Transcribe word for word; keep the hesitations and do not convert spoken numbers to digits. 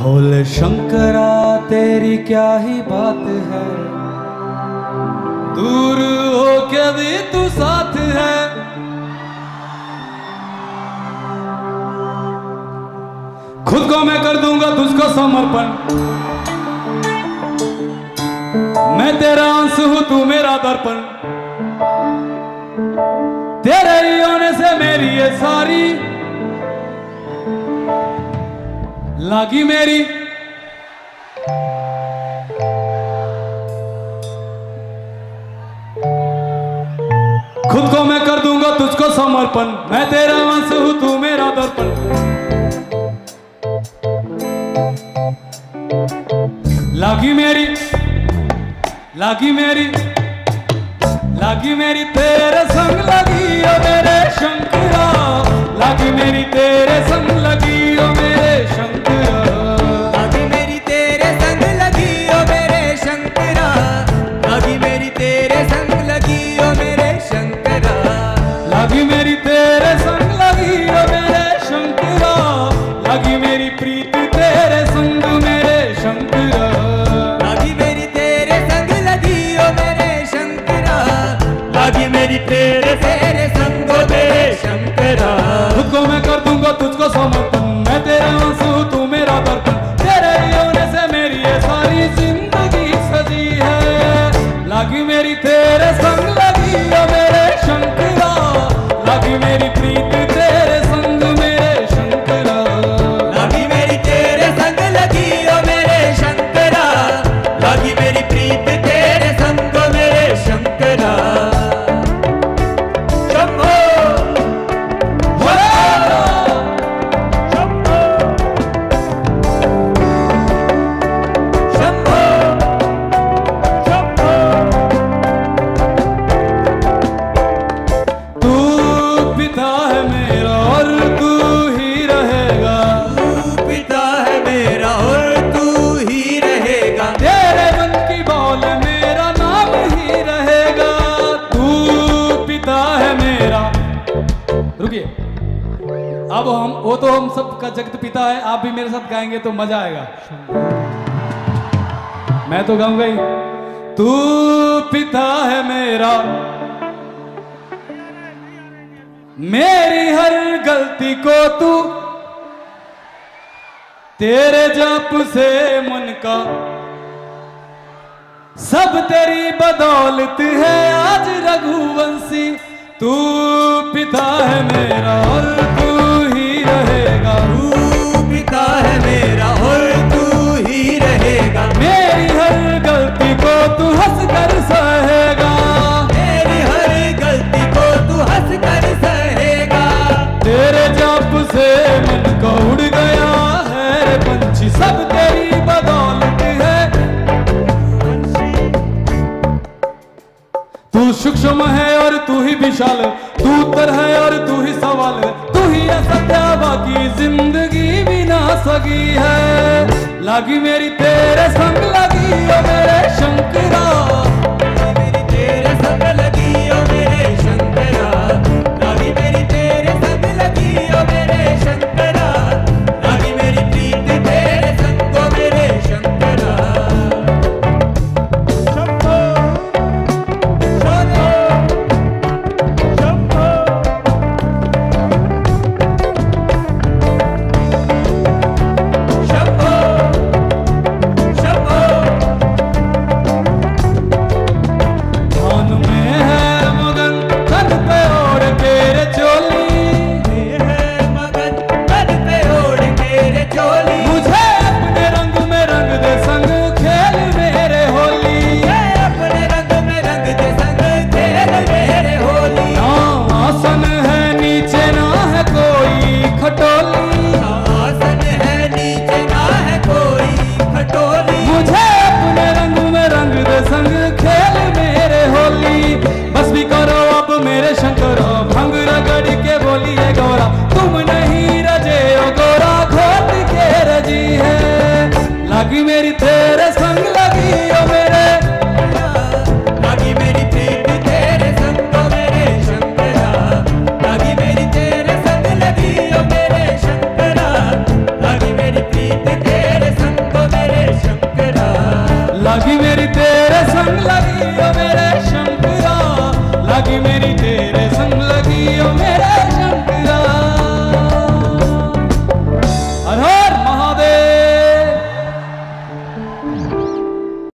भोले शंकरा तेरी क्या ही बात है, दूर हो के भी तू साथ है। खुद को मैं कर दूंगा तुझको समर्पण, मैं तेरा अंश हूं तू मेरा दर्पण। तेरे ही होने से मेरी ये सारी लागी मेरी। खुद को मैं कर दूंगा तुझको समर्पण, मैं तेरा अंश हूं तू मेरा दर्पण। लागी मेरी लागी मेरी लागी मेरी तेरे संग लगी ओ मेरे शंकरा, लागी मेरी तेरे संग लगी ओ मेरे शंकरा, लागी मेरी तेरे संग लगी ओ मेरे शंकरा, लागी मेरी तेरे संग लगी ओ मेरे शंकरा, लागी मेरी तेरे संग लगी ओ मेरे शंकरा, लागी मेरी प्रीत तेरे संग मेरे शंकरा, लागी मेरी तेरे संग लगी ओ मेरे शंकरा, लागी मेरी तेरे तेरे संग ओ मेरे शंकरा। खुद को मैं कर दूंगा तुझको समर्पण, मैं तेरा अंश हूं तू मेरा दर्पण। तेरे ही होने से मेरी ये सारी जिंदगी सजी है, लागी मेरी तेरे संग लगी ओ मेरे शंकरा, लागी मेरी प्रीत तेरे संग मेरे शंकरा, लागी मेरी तेरे संग लगी ओ मेरे शंकरा, लागी मेरी प्रीत तेरे संग ओ मेरे शंकरा। शंभो शंभो शंभो शंभो। तू पिता है मेरा और तू ही रहेगा, तू पिता है मेरा और तू ही रहेगा, तेरे मन की बोल मेरा नाम ही रहेगा। तू पिता है मेरा, रुकिए, अब हम वो तो हम सब का जगत पिता है, आप भी मेरे साथ गाएंगे तो मजा आएगा। मैं तो गाऊंगा ही। तू पिता है मेरा, मेरी हर गलती को तू तेरे जाप से मन का, सब तेरी बदौलत है आज रघुवंशी। तू पिता है मेरा और तू ही रहेगा, तू पिता है मेरा और तू ही रहेगा, मेरी हर गलती को तू हंस कर सहेगा, मेरी हर गलती को तू हंस कर सहेगा। तेरे जाप से मन को उड़ गया है रे पंछी, सब तेरी बदौलत है। तू सूक्ष्म है और तू ही विशाल, तू उत्तर है और तू ही सवाल, तू ही असत्य बाकी जिंदगी भी ना सकी है। लागी मेरी तेरे संग लगी ओ मेरे शंकरा, मेरी तेरे संग लगी ओ मेरे शंकरा, लागी मेरी तेरे संग लगी ओ मेरे शंकरा, लागी मेरी प्रीत तेरे संग ओ मेरे शंकरा। शंभो शोनो शंभो शंभो शंभो लागी मेरी तेरे संग लगी ओ मेरे शंकरा, लागी मेरी तेरे